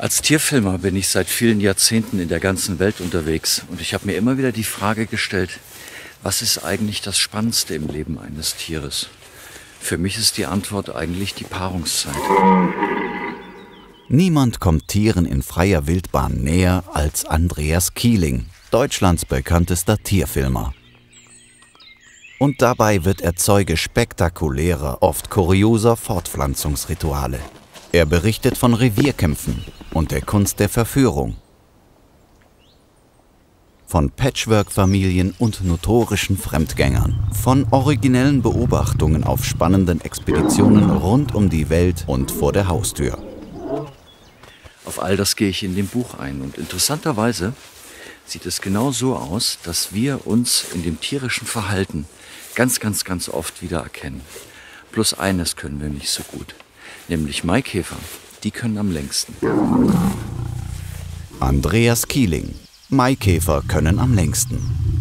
Als Tierfilmer bin ich seit vielen Jahrzehnten in der ganzen Welt unterwegs und ich habe mir immer wieder die Frage gestellt, was ist eigentlich das Spannendste im Leben eines Tieres? Für mich ist die Antwort eigentlich die Paarungszeit. Niemand kommt Tieren in freier Wildbahn näher als Andreas Kieling, Deutschlands bekanntester Tierfilmer. Und dabei wird er Zeuge spektakulärer, oft kurioser Fortpflanzungsrituale. Er berichtet von Revierkämpfen und der Kunst der Verführung, von Patchwork-Familien und notorischen Fremdgängern, von originellen Beobachtungen auf spannenden Expeditionen rund um die Welt und vor der Haustür. Auf all das gehe ich in dem Buch ein und interessanterweise sieht es genau so aus, dass wir uns in dem tierischen Verhalten ganz oft wiedererkennen. Bloß eines können wir nicht so gut, nämlich Maikäfer, die können am längsten. Andreas Kieling. Maikäfer können am längsten.